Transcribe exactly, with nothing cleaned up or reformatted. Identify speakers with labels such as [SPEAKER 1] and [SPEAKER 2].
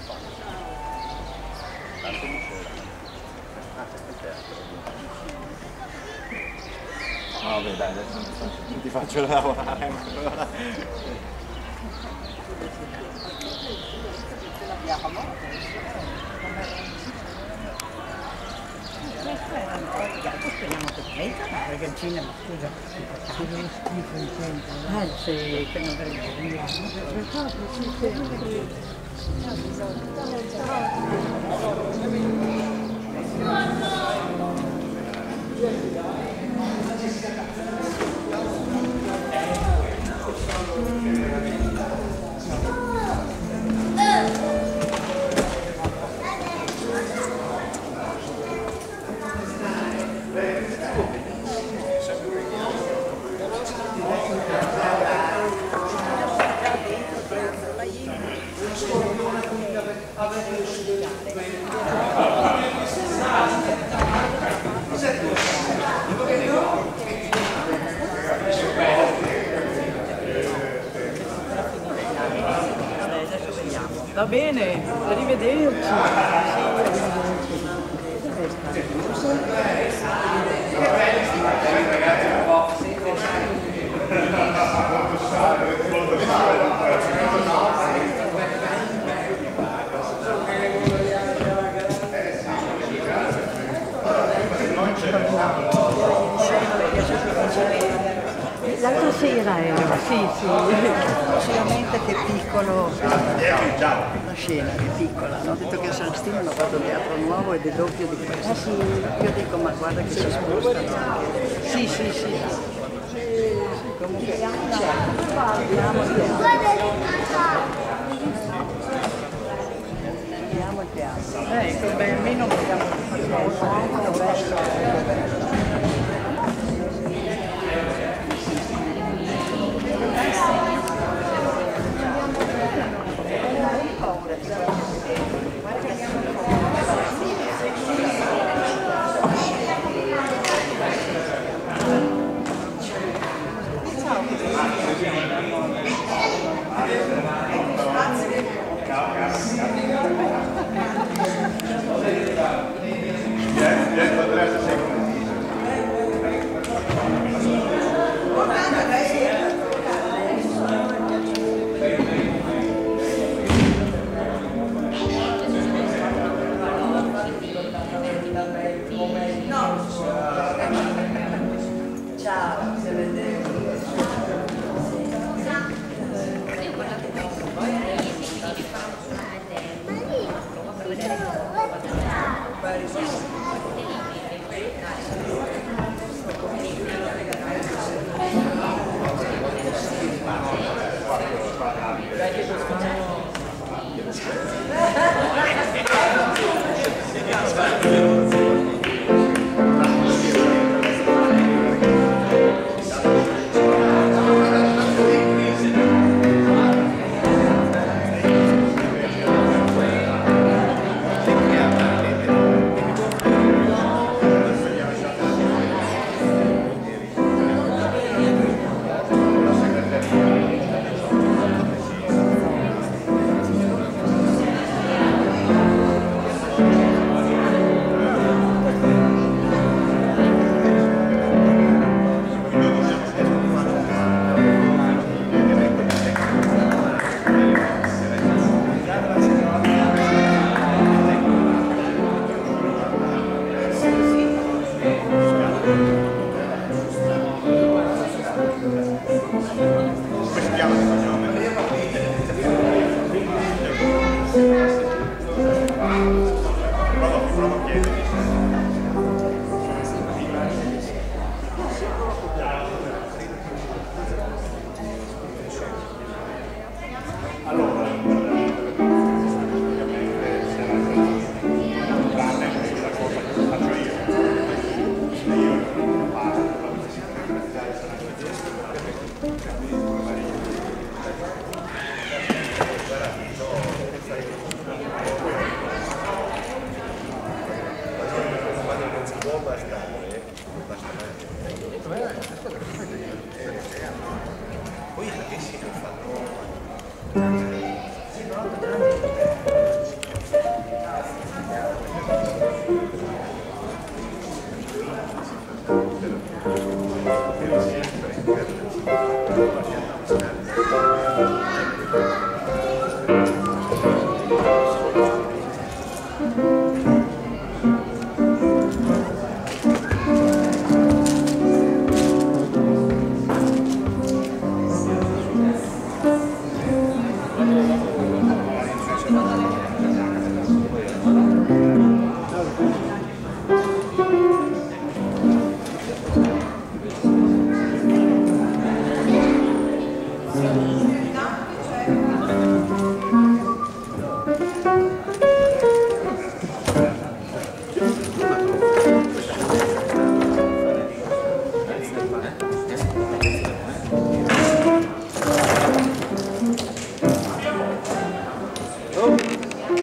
[SPEAKER 1] Tanto mi c'era. Ah, c'è il teatro. No, vabbè, dai, adesso non ti faccio, non ti faccio lavorare ancora.
[SPEAKER 2] Speriamo che prenda, perché il cinema, scusa, se non schifo in centro. Eh sì, che non verrebbe. Va bene, arrivederci. L'altra sera era, sì, sì.
[SPEAKER 3] Solamente che piccolo, la scena che è piccola, hanno detto che a San Stino hanno fatto teatro nuovo ed è doppio di questo.
[SPEAKER 2] Ah, sì.
[SPEAKER 3] Io dico ma guarda che si spostano anche.
[SPEAKER 2] Sì, sì, sì.
[SPEAKER 3] Comunque c'è, andiamo al teatro. Andiamo al teatro.
[SPEAKER 2] Ecco, beh, almeno vediamo che
[SPEAKER 1] Poi perché si è fatto? Oh.